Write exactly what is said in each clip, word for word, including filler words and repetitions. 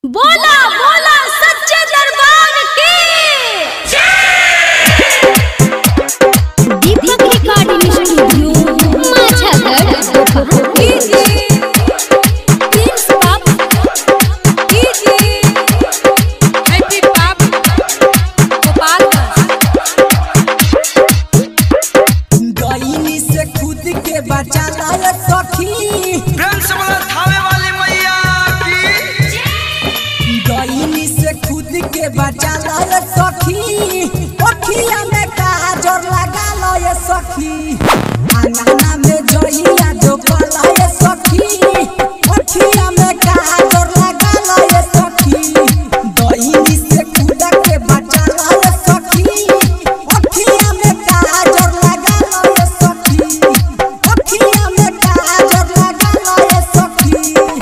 बोला बोला सच्चे दरबार की दीपक रिकॉर्डिंग स्टूडियो माझागढ़ कीजिए प्रिंस बाप कीजिए हैप्पी बाप गोपालगंज गईनी से खुद के बचा लाए सखी प्रिंस वाला थावे वाली मैया की गईनी से खुद के बचा लाए सखी अखिया में काजर लगा लाए सखी आंगना में जोइया जो पलाए सखी अखिया में काजर लगा लाए सखी गईनी से खुद के बचा लाए सखी अखिया में काजर लगा लाए सखी अखिया में काजर लगा लाए सखी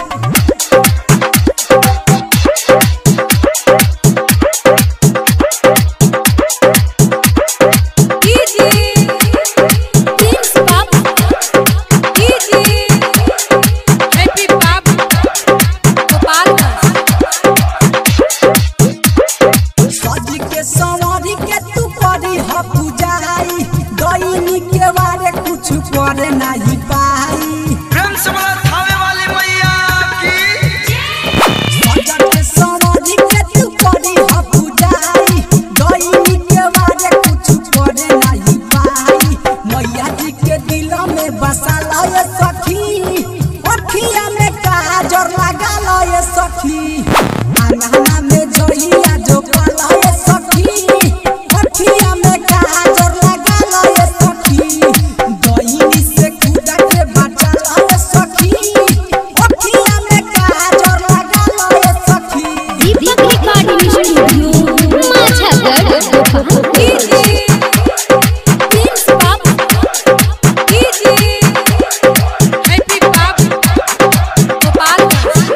करे नहीं पाई प्रिंस वाला थावे वाली मैया की सजन के समझी के तू करी ह पूजाई गईनी के बारे कुछ करे नहीं पाई मैया जी के दिल में बसा लाए सखी अखिया में काजर लगा लाए सखी आंगना में जोइया जो पलाए सखी अखिया में काजर लगा लाए सखी गईनी से खुदा के बचा लाए सखी अखिया में काजर लगा लाए सखी दीपक रिकॉर्डिंग स्टूडियो माझागढ़ कीजिए प्रिंस बाप कीजिए हैप्पी बाप गोपालगंज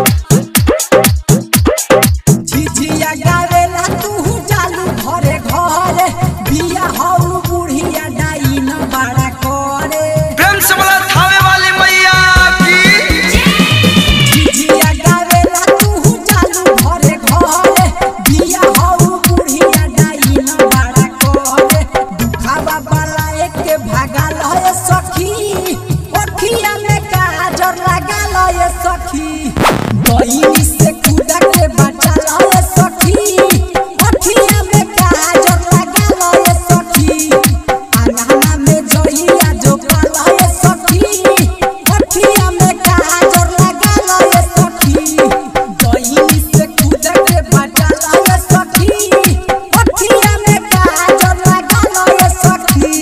झिझिया गावेला तू चालू घरे घरे बिया हऊ बुढ़िया डाई न बड़ा करे प्रिंस वाला थावे वाली मैया की झिझिया गावेला तू चालू घरे घरे बिया हऊ बुढ़िया डाई न बड़ा करे दुखावा वाला एक के भागा लए सखी अखिया में काजर लगा लए सखी गईनी से खुदा के बचा लए सखी अखिया में काजर लगा लए सखी आंगना में जोइया जो पलाए सखी अखिया में काजर लगा लए सखी गईनी से खुदा के बचा लए सखी अखिया में काजर लगा लए सखी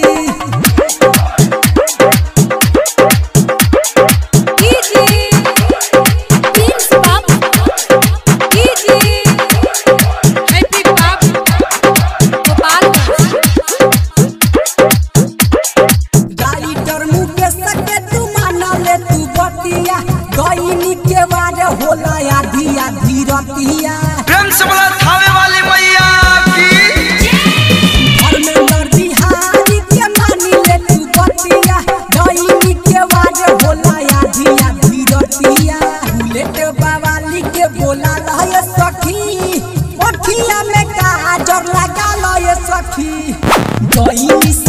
कीजिए प्रिंस बाप कीजिए हैप्पी बाप गोपालगंज राइटर मुकेश के तू माना ले तू बतिया गईनी के बारे होला आधी आधी रतिया प्रिंस वाला थावे वाली मैया की धर्मेंद्र बिहारी के मानी ले तू बतिया गईनी के बारे होला आधी आधी रतिया बुलेट बावाली के बोला लए सखी अखिया में काजर लगा लए सखी गईनी